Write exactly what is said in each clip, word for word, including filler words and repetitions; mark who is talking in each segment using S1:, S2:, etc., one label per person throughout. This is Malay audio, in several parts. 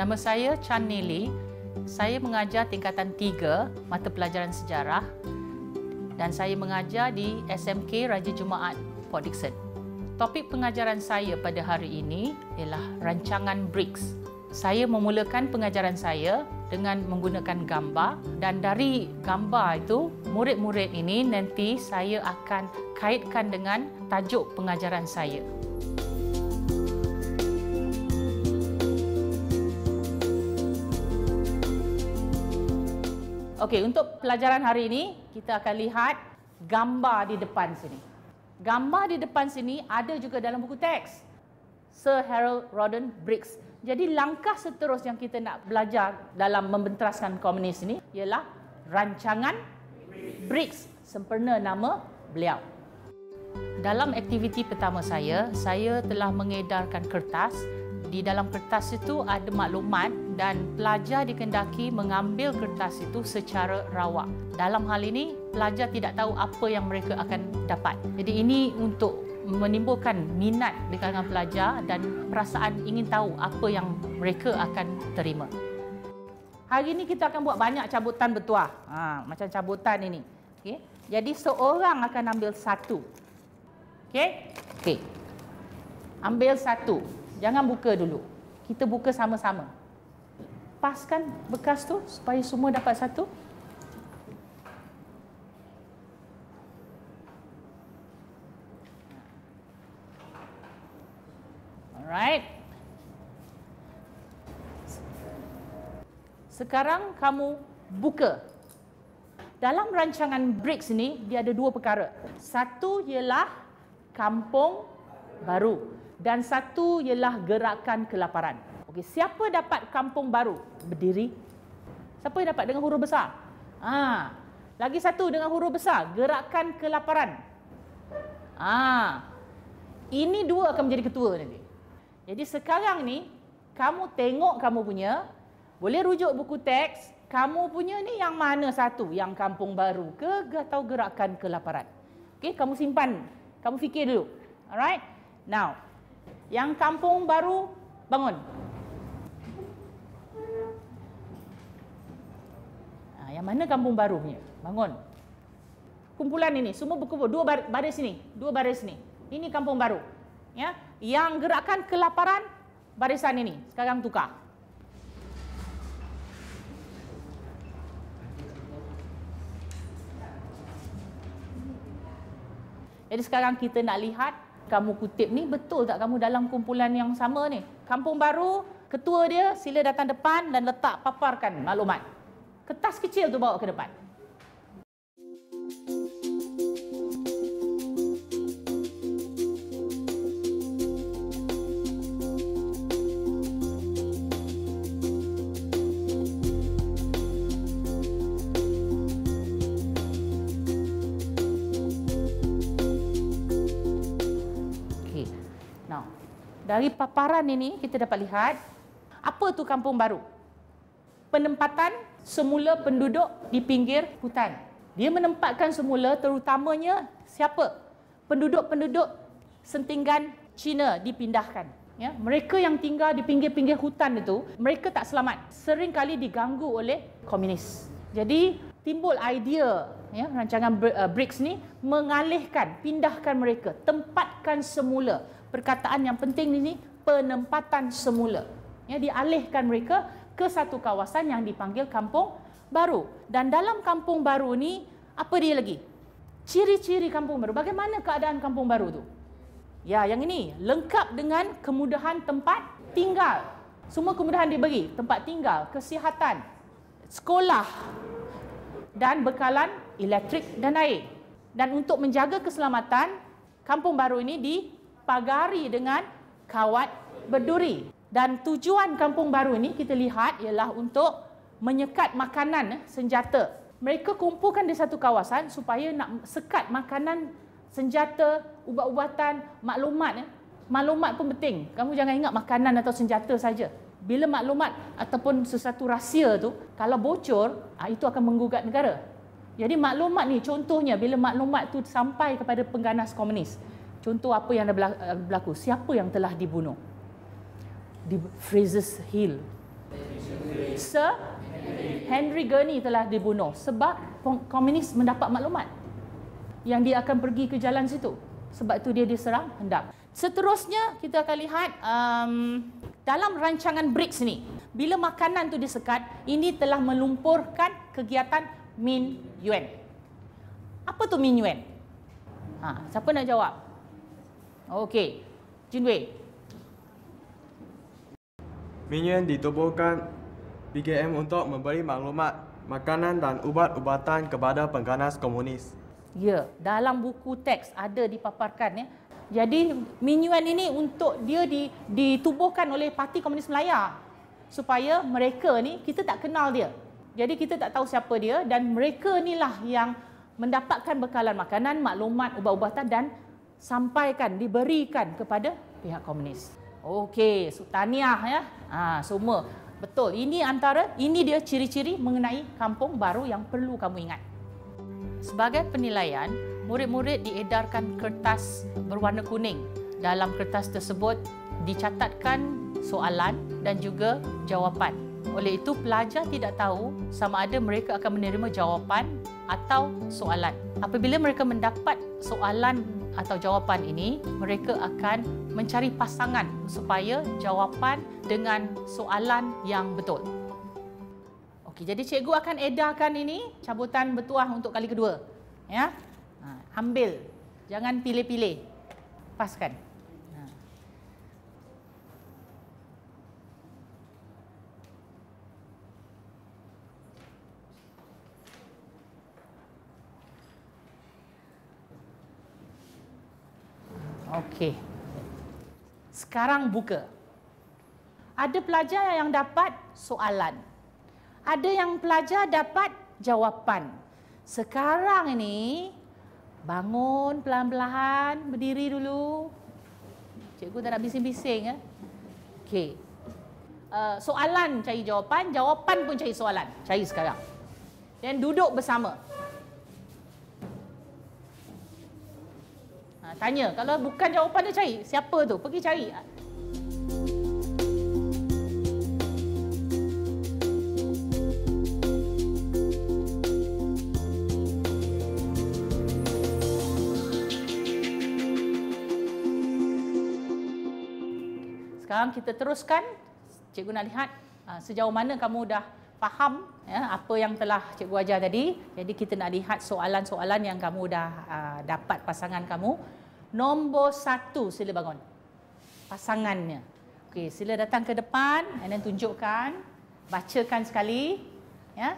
S1: Nama saya Chan Nili. Saya mengajar tingkatan tiga mata pelajaran sejarah dan saya mengajar di S M K Raja Jumaat Port Dickson. Topik pengajaran saya pada hari ini ialah rancangan BRICS. Saya memulakan pengajaran saya dengan menggunakan gambar dan dari gambar itu murid-murid ini nanti saya akan kaitkan dengan tajuk pengajaran saya. Okey, untuk pelajaran hari ini kita akan lihat gambar di depan sini. Gambar di depan sini ada juga dalam buku teks Sir Harold Rawdon BRICS. Jadi langkah seterusnya yang kita nak belajar dalam membenteraskan komunis ini ialah rancangan BRICS sempena nama beliau. Dalam aktiviti pertama saya, saya telah mengedarkan kertas. Di dalam kertas itu ada maklumat dan pelajar dikendaki mengambil kertas itu secara rawak. Dalam hal ini, pelajar tidak tahu apa yang mereka akan dapat. Jadi ini untuk menimbulkan minat di kalangan pelajar dan perasaan ingin tahu apa yang mereka akan terima. Hari ini kita akan buat banyak cabutan bertuah. Ha, macam cabutan ini. Okay. Jadi seorang akan ambil satu. Okey? Okey. Ambil satu. Jangan buka dulu. Kita buka sama-sama. Paskan bekas tu supaya semua dapat satu. Alright. Sekarang kamu buka. Dalam rancangan BRICS ini, dia ada dua perkara. Satu ialah kampung baru. Dan satu ialah gerakan kelaparan. Okey, siapa dapat kampung baru? Berdiri. Siapa yang dapat dengan huruf besar? Ah, lagi satu dengan huruf besar, gerakan kelaparan. Ah, ini dua akan menjadi ketua nanti. Jadi sekarang ni kamu tengok kamu punya, boleh rujuk buku teks, kamu punya ni yang mana satu? Yang kampung baru ke atau gerakan kelaparan? Okey, kamu simpan. Kamu fikir dulu. Alright? Now, yang kampung baru, bangun. Ha, yang mana kampung baru punya? Bangun. Kumpulan ini, semua berkumpul. Dua baris ini. Dua baris ini. Ini kampung baru. Ya, yang gerakan kelaparan, barisan ini. Sekarang tukar. Jadi sekarang kita nak lihat kamu kutip ni betul tak kamu dalam kumpulan yang sama ni? Kampung baru, ketua dia sila datang depan dan letak paparkan maklumat. Kertas kecil tu bawa ke depan. Dari paparan ini kita dapat lihat apa tu kampung baru. Penempatan semula penduduk di pinggir hutan. Dia menempatkan semula terutamanya siapa? Penduduk-penduduk sentinggan Cina dipindahkan. Ya, mereka yang tinggal di pinggir-pinggir hutan itu, mereka tak selamat. Sering kali diganggu oleh komunis. Jadi timbul idea, ya, rancangan BRICS ni mengalihkan, pindahkan mereka, tempatkan semula. Perkataan yang penting ini penempatan semula. Ya, dialihkan mereka ke satu kawasan yang dipanggil kampung baru. Dan dalam kampung baru ni apa dia lagi? Ciri-ciri kampung baru. Bagaimana keadaan kampung baru tu? Ya, yang ini lengkap dengan kemudahan tempat tinggal. Semua kemudahan diberi, tempat tinggal, kesihatan, sekolah dan bekalan elektrik dan air. Dan untuk menjaga keselamatan, kampung baru ini di pagari dengan kawat berduri. Dan tujuan kampung baru ini kita lihat ialah untuk menyekat makanan senjata. Mereka kumpulkan di satu kawasan supaya nak sekat makanan, senjata, ubat-ubatan, maklumat. Maklumat pun penting. Kamu jangan ingat makanan atau senjata saja. Bila maklumat ataupun sesuatu rahsia tu kalau bocor, itu akan menggugat negara. Jadi maklumat ni contohnya bila maklumat tu sampai kepada pengganas komunis. Contoh apa yang dah berlaku, siapa yang telah dibunuh di Fraser's Hill. Sir Henry Gurney telah dibunuh sebab komunis mendapat maklumat yang dia akan pergi ke jalan situ. Sebab itu dia diserang hendak. Seterusnya kita akan lihat um, dalam rancangan BRICS ni, bila makanan tu disekat, ini telah melumpurkan kegiatan Min Yuan. Apa tu Min Yuan? Ha, siapa nak jawab? Okey, Jin Wei.
S2: Min Yuan ditubuhkan P K M untuk memberi maklumat, makanan dan ubat-ubatan kepada pengganas komunis.
S1: Ya, dalam buku teks ada dipaparkan ya. Jadi Min Yuan ini untuk dia di, ditubuhkan oleh Parti Komunis Melaya supaya mereka ni kita tak kenal dia. Jadi kita tak tahu siapa dia dan mereka inilah yang mendapatkan bekalan makanan, maklumat, ubat-ubatan dan sampaikan, diberikan kepada pihak komunis. Okey, so, tahniah ya. Ha, semua betul. Ini antara ini dia ciri-ciri mengenai kampung baru yang perlu kamu ingat. Sebagai penilaian, murid-murid diedarkan kertas berwarna kuning. Dalam kertas tersebut dicatatkan soalan dan juga jawapan. Oleh itu, pelajar tidak tahu sama ada mereka akan menerima jawapan atau soalan. Apabila mereka mendapat soalan atau jawapan ini, mereka akan mencari pasangan supaya jawapan dengan soalan yang betul. Okey, jadi cikgu akan edarkan ini cabutan bertuah untuk kali kedua. Ya. Ha, ambil. Jangan pilih-pilih. Paskan. Ha. Okey. Sekarang buka. Ada pelajar yang dapat soalan. Ada yang pelajar dapat jawapan. Sekarang ini, bangun pelan-pelan, berdiri dulu. Cikgu tak nak bising-bising. Ya? Okey. Uh, soalan cari jawapan, jawapan pun cari soalan. Cari sekarang. Dan duduk bersama. Ha, tanya, kalau bukan jawapan dia cari, siapa tu? Pergi cari. Sekarang kita teruskan. Cikgu nak lihat uh, sejauh mana kamu dah faham ya, apa yang telah cikgu ajar tadi. Jadi kita nak lihat soalan-soalan yang kamu dah uh, dapat pasangan kamu. Nombor satu, sila bangun. Pasangannya. Okey, sila datang ke depan dan tunjukkan. Bacakan sekali. Ya.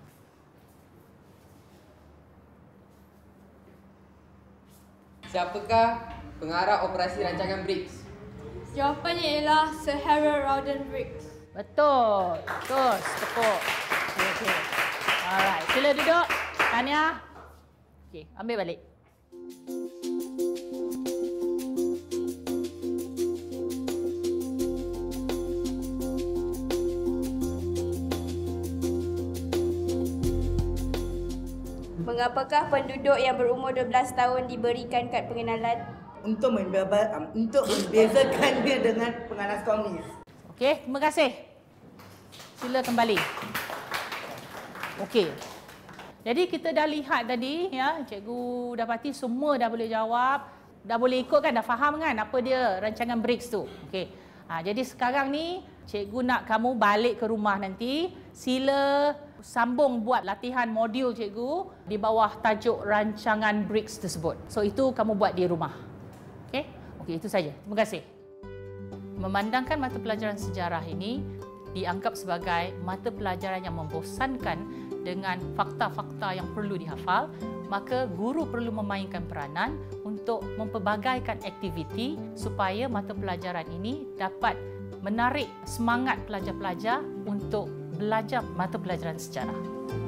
S3: Siapakah pengarah operasi rancangan BRICS?
S4: Jawapannya ialah Sir Harold Rawdon Briggs.
S1: Betul. Terus tepuk. Okey, okey. Alright, sila duduk. Tahniah. Okey, ambil balik.
S4: Mengapakah penduduk yang berumur dua belas tahun diberikan kad pengenalan?
S5: Untuk membeba, um, untuk membezakan dia dengan penganas komunis.
S1: Okey, terima kasih. Sila kembali. Okey. Jadi kita dah lihat tadi ya, cikgu dapati semua dah boleh jawab, dah boleh ikut kan, dah faham kan apa dia rancangan BRICS tu. Okey. Ha, jadi sekarang ni cikgu nak kamu balik ke rumah nanti, sila sambung buat latihan modul cikgu di bawah tajuk rancangan BRICS tersebut. So itu kamu buat di rumah. Okey, okey itu saja. Terima kasih. Memandangkan mata pelajaran sejarah ini dianggap sebagai mata pelajaran yang membosankan dengan fakta-fakta yang perlu dihafal, maka guru perlu memainkan peranan untuk mempelbagaikan aktiviti supaya mata pelajaran ini dapat menarik semangat pelajar-pelajar untuk belajar mata pelajaran sejarah.